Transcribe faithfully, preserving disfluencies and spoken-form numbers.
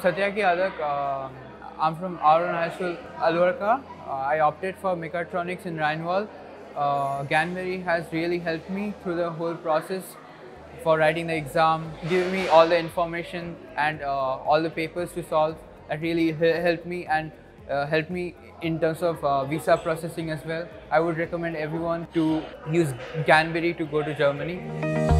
Satyaki Adak. Uh, I'm from Aachen High School, Warqa. Uh, I opted for Mechatronics in Rhinewall. Uh, Gyanberry has really helped me through the whole process for writing the exam, giving me all the information and uh, all the papers to solve. That really helped me and uh, helped me in terms of uh, visa processing as well. I would recommend everyone to use Gyanberry to go to Germany.